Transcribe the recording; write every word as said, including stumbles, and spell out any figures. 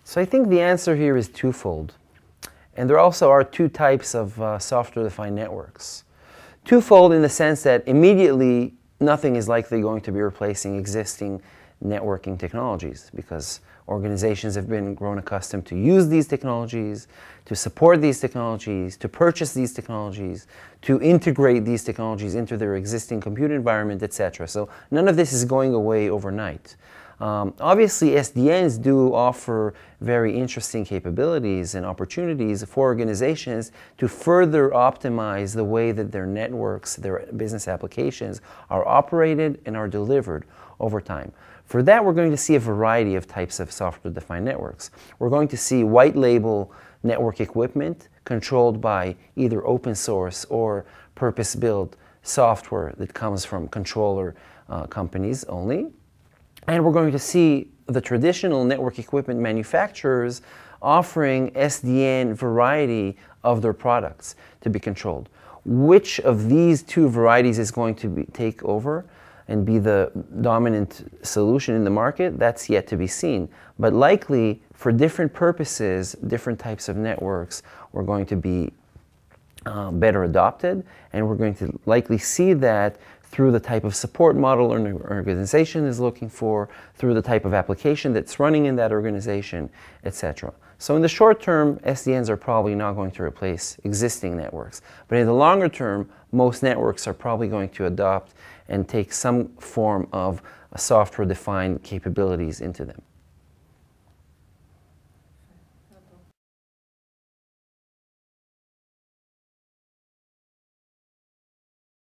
So I think the answer here is twofold. And there also are two types of uh, software-defined networks. Twofold in the sense that immediately nothing is likely going to be replacing existing networking technologies, because organizations have been grown accustomed to use these technologies, to support these technologies, to purchase these technologies, to integrate these technologies into their existing compute environment, et cetera. So none of this is going away overnight. Um, obviously, S D Ns do offer very interesting capabilities and opportunities for organizations to further optimize the way that their networks, their business applications are operated and are delivered over time. For that, we're going to see a variety of types of software-defined networks. We're going to see white label network equipment controlled by either open source or purpose-built software that comes from controller uh, companies only. And we're going to see the traditional network equipment manufacturers offering S D N variety of their products to be controlled. Which of these two varieties is going to be, take over and be the dominant solution in the market? That's yet to be seen. But likely, for different purposes, different types of networks are going to be uh, better adopted, and we're going to likely see that through the type of support model an organization is looking for, through the type of application that's running in that organization, et cetera. So in the short term, S D Ns are probably not going to replace existing networks. But in the longer term, most networks are probably going to adopt and take some form of software-defined capabilities into them.